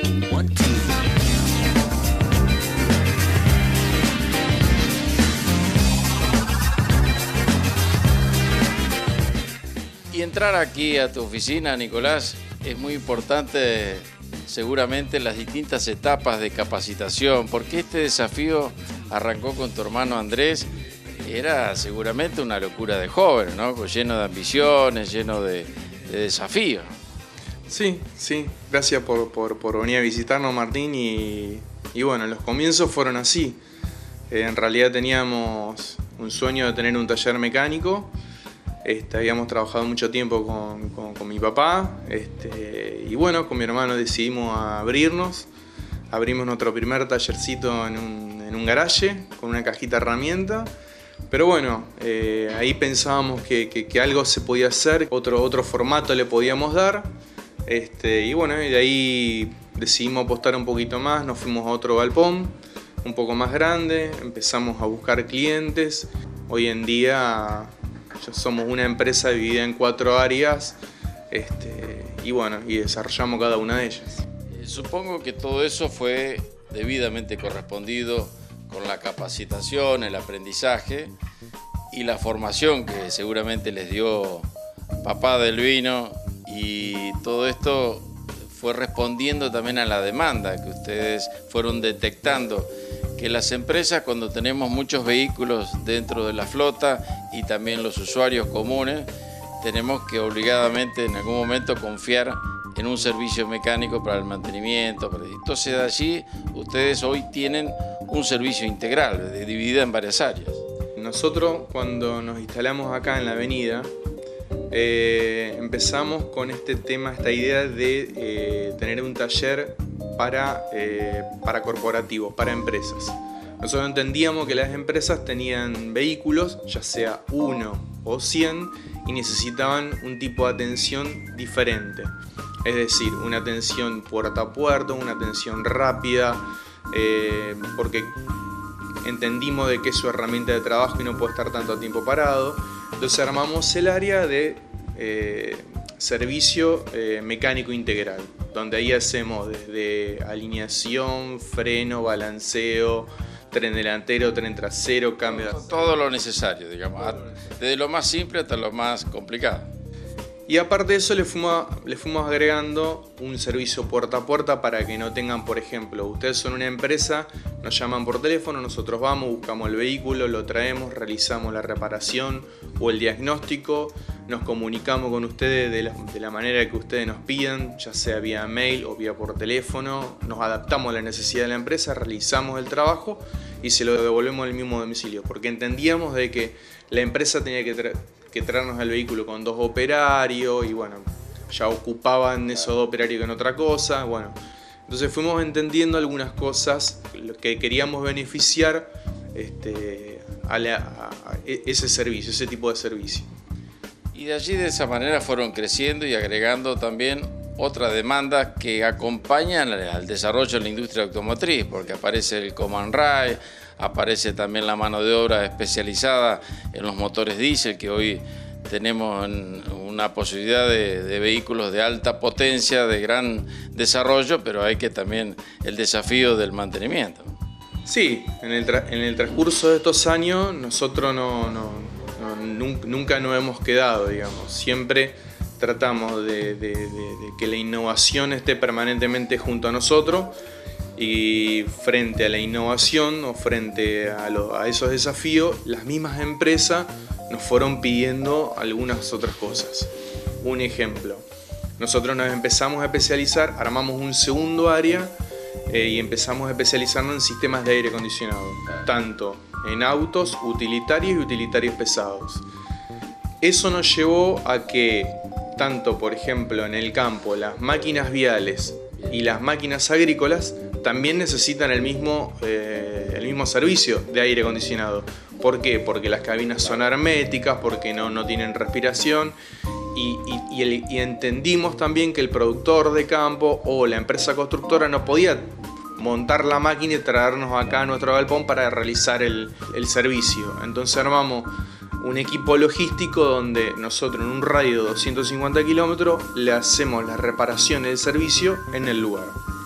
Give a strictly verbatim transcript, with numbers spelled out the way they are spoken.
One, two. Y entrar aquí a tu oficina, Nicolás, es muy importante seguramente las distintas etapas de capacitación, porque este desafío arrancó con tu hermano Andrés, era seguramente una locura de joven, ¿no? Lleno de ambiciones, lleno de, de desafíos. Sí, sí, gracias por, por, por venir a visitarnos, Martín, y, y bueno, los comienzos fueron así. Eh, en realidad teníamos un sueño de tener un taller mecánico. Este, habíamos trabajado mucho tiempo con, con, con mi papá este, y bueno, con mi hermano decidimos abrirnos. Abrimos nuestro primer tallercito en un, en un garaje con una cajita de herramienta. Pero bueno, eh, ahí pensábamos que, que, que algo se podía hacer, otro, otro formato le podíamos dar. Este, y bueno, de ahí decidimos apostar un poquito más, nos fuimos a otro galpón un poco más grande, empezamos a buscar clientes. Hoy en día ya somos una empresa dividida en cuatro áreas este, y bueno, y desarrollamos cada una de ellas. Supongo que todo eso fue debidamente correspondido con la capacitación, el aprendizaje y la formación que seguramente les dio papá del vino, y todo esto fue respondiendo también a la demanda que ustedes fueron detectando, que las empresas, cuando tenemos muchos vehículos dentro de la flota y también los usuarios comunes, tenemos que obligadamente en algún momento confiar en un servicio mecánico para el mantenimiento. Entonces de allí ustedes hoy tienen un servicio integral, dividido en varias áreas. Nosotros cuando nos instalamos acá en la avenida, eh, empezamos con este tema, esta idea de eh, tener un taller para, eh, para corporativos, para empresas. Nosotros entendíamos que las empresas tenían vehículos, ya sea uno o cien, y necesitaban un tipo de atención diferente. Es decir, una atención puerta a puerta, una atención rápida, eh, porque entendimos de que es su herramienta de trabajo y no puede estar tanto tiempo parado. Entonces armamos el área de eh, servicio eh, mecánico integral, donde ahí hacemos desde alineación, freno, balanceo, tren delantero, tren trasero, cambio de... Todo lo necesario, digamos, desde lo más simple hasta lo más complicado. Y aparte de eso le fuimos, le fuimos agregando un servicio puerta a puerta para que no tengan, por ejemplo, ustedes son una empresa, nos llaman por teléfono, nosotros vamos, buscamos el vehículo, lo traemos, realizamos la reparación o el diagnóstico, nos comunicamos con ustedes de la, de la manera que ustedes nos pidan, ya sea vía mail o vía por teléfono, nos adaptamos a la necesidad de la empresa, realizamos el trabajo y se lo devolvemos al mismo domicilio, porque entendíamos de que la empresa tenía que traer que traernos el vehículo con dos operarios y bueno, ya ocupaban esos dos operarios en otra cosa, bueno, entonces fuimos entendiendo algunas cosas que queríamos beneficiar este, a, la, a ese servicio, ese tipo de servicio. Y de allí de esa manera fueron creciendo y agregando también otras demandas que acompañan al desarrollo de la industria automotriz, porque aparece el Command Rail, aparece también la mano de obra especializada en los motores diésel, que hoy tenemos una posibilidad de, de vehículos de alta potencia, de gran desarrollo, pero hay que también el desafío del mantenimiento. Sí, en el, en el transcurso de estos años nosotros no, no, no, nunca nos hemos quedado, digamos, siempre tratamos de, de, de, de que la innovación esté permanentemente junto a nosotros. Y frente a la innovación o frente a, lo, a esos desafíos, las mismas empresas nos fueron pidiendo algunas otras cosas. Un ejemplo, nosotros nos empezamos a especializar, armamos un segundo área eh, y empezamos a especializarnos en sistemas de aire acondicionado, tanto en autos utilitarios y utilitarios pesados. Eso nos llevó a que, tanto por ejemplo en el campo, las máquinas viales y las máquinas agrícolas también necesitan el mismo, eh, el mismo servicio de aire acondicionado. ¿Por qué? Porque las cabinas son herméticas, porque no, no tienen respiración y, y, y, el, y entendimos también que el productor de campo o la empresa constructora no podía montar la máquina y traernos acá a nuestro galpón para realizar el, el servicio. Entonces armamos un equipo logístico donde nosotros en un radio de doscientos cincuenta kilómetros le hacemos las reparaciones del servicio en el lugar.